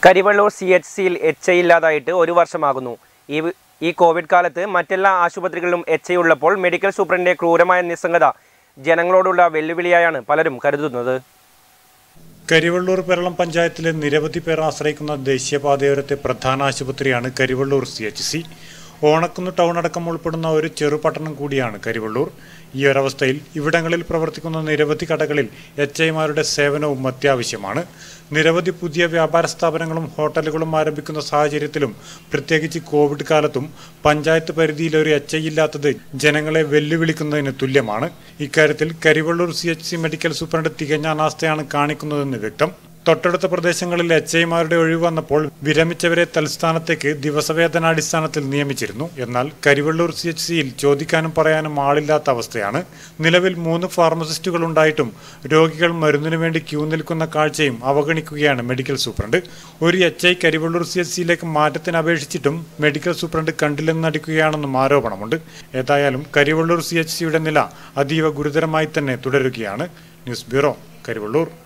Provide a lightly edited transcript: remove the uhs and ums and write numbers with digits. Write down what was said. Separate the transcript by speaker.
Speaker 1: Karivellur CHCയിൽ HI ഇല്ലാതായിട്ട് ഒരു വർഷമാകുന്നു. ഈ Covid കാലത്ത് മറ്റെല്ലാ ആശുപത്രികളിലും HI ഉള്ളപ്പോൾ മെഡിക്കൽ സൂപ്രണ്ടിന്റെ ക്രൂരമായ നിസ്സംഗത ജനങ്ങളോടുള്ള വെല്ലുവിളിയായാണ് പലരും കരുതുന്നത്.
Speaker 2: കരിവള്ളൂർ പെരളം പഞ്ചായത്തിലെ നിരവധി പേർ ആശ്രയിക്കുന്ന ദേശീയപാതയോരത്തെ പ്രധാന ആശുപത്രിയാണ് കരിവള്ളൂർ CHC. ഓണക്കുന്ന് ടൗൺ അടക്കം ഉൾപ്പെടുന്ന ഒരു ചെറുപട്ടണം കൂടിയാണ് കരിവള്ളൂർ. ഈ ഒരവസ്ഥയിൽ ഇവിടങ്ങളിൽ പ്രവർത്തിക്കുന്ന നിരവധി കടകളിൽ HIമാരുടെ സേവനവും അത്യാവശ്യമാണ്. നിരവധി പുതിയ വ്യാപാര സ്ഥാപനങ്ങളും ഹോട്ടലുകളും ആരംഭിക്കുന്ന സാഹചര്യത്തിലും പ്രത്യേകിച്ച് കോവിഡ് കാലത്തും പഞ്ചായത്ത് പരിധിയിൽ ഒരു HI ഇല്ലാത്തത് ജനങ്ങളെ വെല്ലുവിളിക്കുന്നതിന് തുല്യമാണ്. ഇക്കാര്യത്തിൽ കരിവള്ളൂർ CHC മെഡിക്കൽ സൂപ്രണ്ട് തികഞ്ഞ അനാസ്ഥയാണ് കാണിക്കുന്നതെന്ന് വ്യക്തം. തൊട്ടടുത്ത പ്രദേശങ്ങളിൽ HIമാരുടെ ഒഴിവ് വന്നപ്പോൾ വിരമിച്ചവരെ തൽസ്ഥാനത്തേക്ക് ദിവസവേതനാടിസ്ഥാനത്തിൽ നിയമിച്ചിരുന്നു. എന്നാൽ കരിവള്ളൂർ CHCയിൽ ചോദിക്കാനും പറയാനും ആളില്ലാത്ത അവസ്ഥയാണ്. നിലവിൽ 3 ഫാർമസിസ്റ്റുകൾ ഉണ്ടായിട്ടും രോഗികൾ മരുന്നിനു വേണ്ടി ക്യൂ നിൽക്കുന്ന കാഴ്ചയും അവഗണിക്കുകയാണ് മെഡിക്കൽ സൂപ്രണ്ട്. ഒരു HI കരിവള്ളൂർ CHCയിലേക്ക് മാറ്റത്തിന് അപേക്ഷിച്ചിട്ടും മെഡിക്കൽ സൂപ്രണ്ട് കണ്ടില്ലെന്ന് നടിക്കുകയാണെന്നും ആരോപണമുണ്ട്. ഏതായാലും കരിവള്ളൂർ CHCയുടെ നില അതീവ ഗുരുതരമായി തന്നെ തുടരുകയാണ്. News bureau, Karivellur.